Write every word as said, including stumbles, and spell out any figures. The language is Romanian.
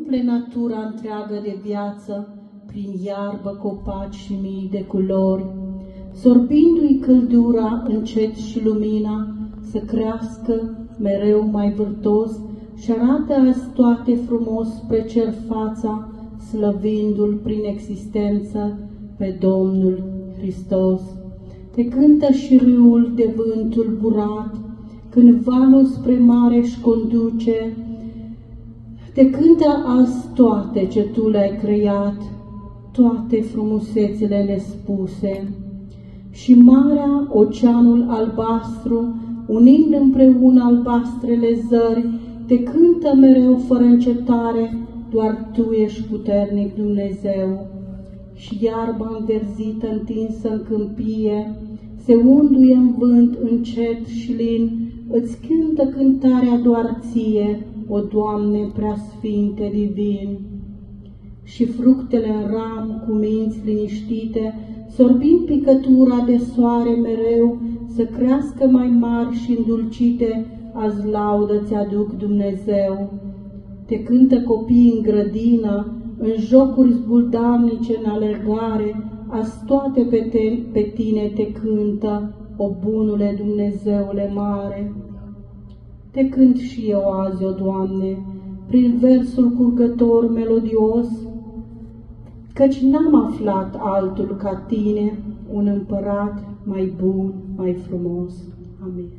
umple natura întreagă de viață, prin iarbă, copaci și mii de culori, sorbindu-i căldura încet și lumina, să crească mereu mai vârtos și arată azi toate frumos pe cer fața, slăvindu-l prin existență pe Domnul Hristos. Te cântă și râul de vânt tulburat, când valul spre mare își conduce. Te cântă azi toate ce tu le-ai creat, toate frumusețile nespuse. Și marea, oceanul albastru, unind împreună albastrele zări, te cântă mereu fără încetare, doar tu ești puternic Dumnezeu. Și iarba înverzită întinsă în câmpie, se unduie în vânt încet și lin, îți cântă cântarea doar ție, o Doamne preasfinte divin. Și fructele în ram cu minți liniștite, sorbind picătura de soare mereu, să crească mai mari și îndulcite, azi laudă ți-aduc Dumnezeu. Te cântă copii în grădină, în jocuri zbuldarnice, în alergare, azi toate pe, te, pe tine te cântă, o bunule Dumnezeule mare. Te cânt și eu azi, o Doamne, prin versul curgător melodios, căci n-am aflat altul ca tine, un împărat mai bun, mai frumos. Amin.